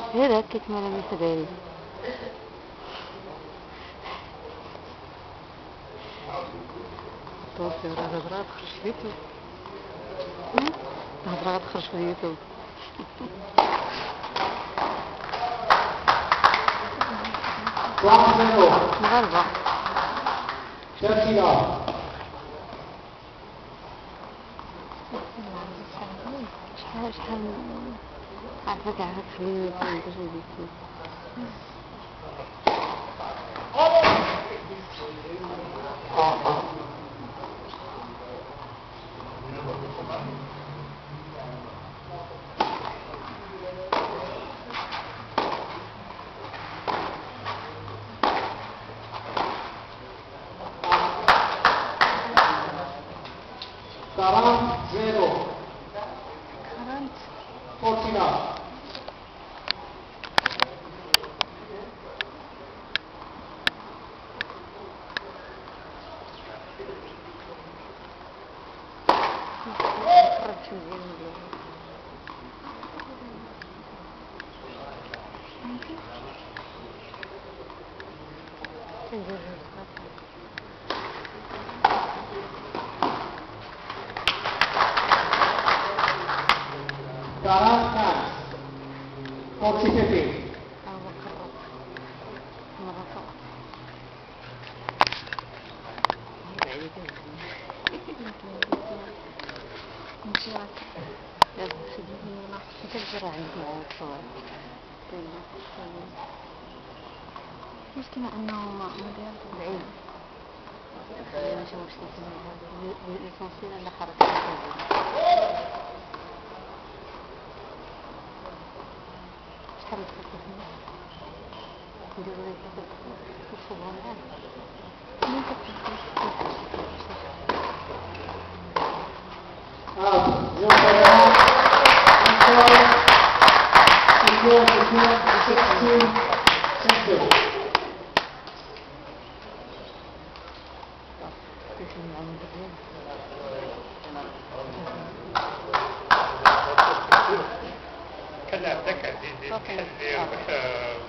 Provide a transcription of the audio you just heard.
هذا هكاك ما لم يتبالي. توفي الهضرة تخرج في اليوتيوب. الهضرة تخرج في اليوتيوب. مغاربة. شحال عارفة عارفة تخليني باش ندير. المشكلة انه مدير بعيد. ماشي مشكلة الاسانسير اللي حركة شحال تكلفني نديرو لي تدخلوا معاه مين كتبدل كلا عندك عزيزي تحلي